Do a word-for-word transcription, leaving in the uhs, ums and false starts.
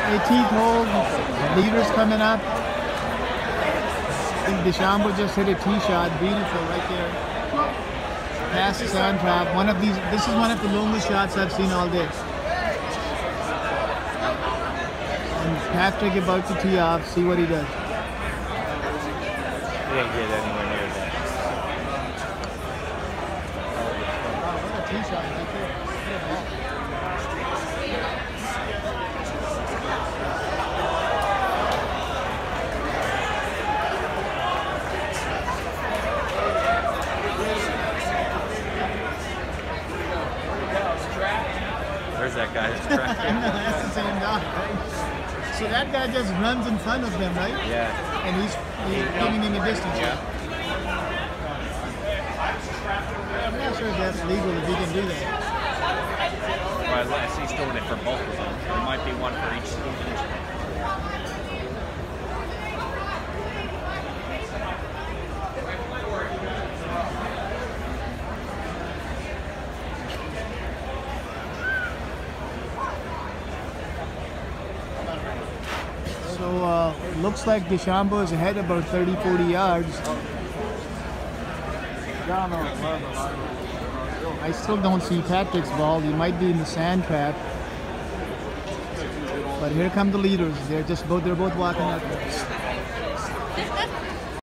eighteenth hole, leaders coming up. I think DeChambeau just hit a tee shot, beautiful right there. Past the sand trap. One of these, this is one of the longest shots I've seen all day. And Patrick about to tee off, see what he does. He didn't get anywhere near that. Wow, what a tee shot right there. Where's that guy? His track. That's the same guy, right? So that guy just runs in front of them, right? Yeah. And he's, he's giving him a distance. Yeah. I'm not sure if that's legal if he can do that. Well, unless he's doing it for both of them. There might be one for each. So uh, looks like DeChambeau is ahead about thirty, forty yards. I still don't see Patrick's ball. He might be in the sand trap. But here come the leaders. They're just both they're both walking out there.